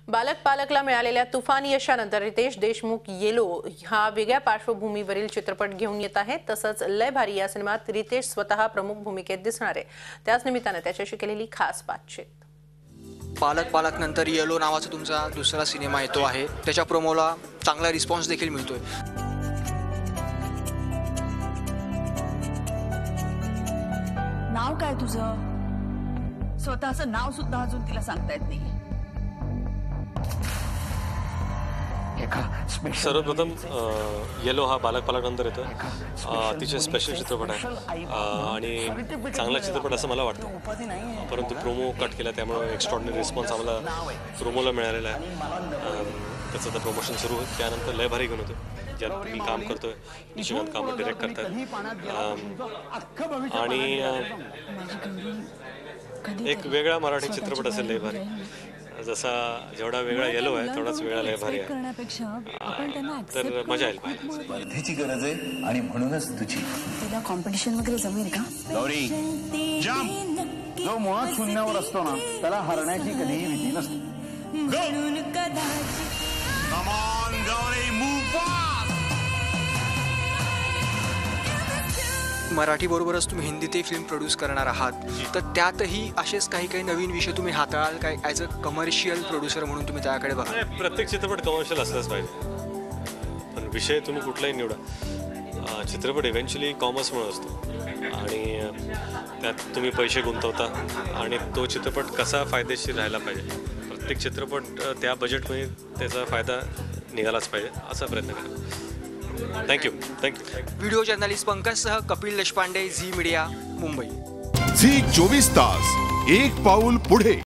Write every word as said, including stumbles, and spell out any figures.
बालक पालकला मिळालेल्या तुफान यशानंतर रितेश देशमुख येलो हा वेगळ्या पार्श्वभूमीवरील चित्रपट घेऊन येत आहे। तसंच लय भारी या सिनेमात रितेश स्वतः प्रमुख भूमिकेत दिसणार आहे। त्याच निमित्ताने त्याच्याशी केलेली खास बातचीत। बालक पालक नंतर येलो नावाचा तुमचा दुसरा सिनेमा येतो आहे। त्याच्या प्रोमोला चांगला रिस्पॉन्स देखील मिळतोय। नाव काय तुझं? स्वतःचं नाव सुद्धा अजून तिला सांगता येत नाही। सर्वप्रथम येलो हा बालक पालक नंतर येतो। अतिशय स्पेशल चित्रपट आहे आणि चांगला चित्रपट असं मला वाटतं, परंतु प्रोमो कट केला त्यामुळे एक्स्ट्रॉर्डिनरी रिस्पॉन्स आम्हाला प्रोमोला मिळालेला आहे। त्याचं आता प्रमोशन सुरू होईल। त्यानंतर लय भारी घेऊन होतो ज्यात मी काम करतोय, निशिकांत कामत डिरेक्ट करतात आणि एक वेगळा मराठी चित्रपट असेल लय भारी। जसा जेवढा वेगळा येलो आहे तेवढाच वेगळा लय भारी आहे, तर मजा येईल। स्पर्धेची गरज आहे आणि म्हणूनच तुझी तुला कॉम्पिटिशन वगैरे जमेल का? गौरी जंप। जो मुळात शून्यावर असतो ना त्याला हरण्याची कधीही भीती नसते। Come on, Gauri, move fast. Marathi बरोबरच तुम्ही हिंदीतही फिल्म प्रोड्यूस करणार आहात, तर त्यातही असेच काही काही नवीन विषय तुम्ही हाताळाल काय? ॲज अ कमर्शियल प्रोड्युसर म्हणून तुम्ही त्याकडे बघा। प्रत्येक चित्रपट कमर्शियल असलाच पाहिजे, पण विषय तुम्ही कुठलाही निवडा। चित्रपट इव्हेंच्युअली कॉमर्समुळे असतो आणि त्यात तुम्ही पैसे गुंतवता आणि तो चित्रपट कसा फायदेशीर राहायला पाहिजे। प्रत्येक चित्रपट त्या बजेटमध्ये त्याचा फायदा निघालाच पाहिजे असा प्रयत्न करा। थँक्यू थँक्यू व्हिडिओ जर्नलिस्ट पंकजसह कपिल देशपांडे, झी मीडिया, मुंबई। झी चोवीस तास एक पाऊल पुढे।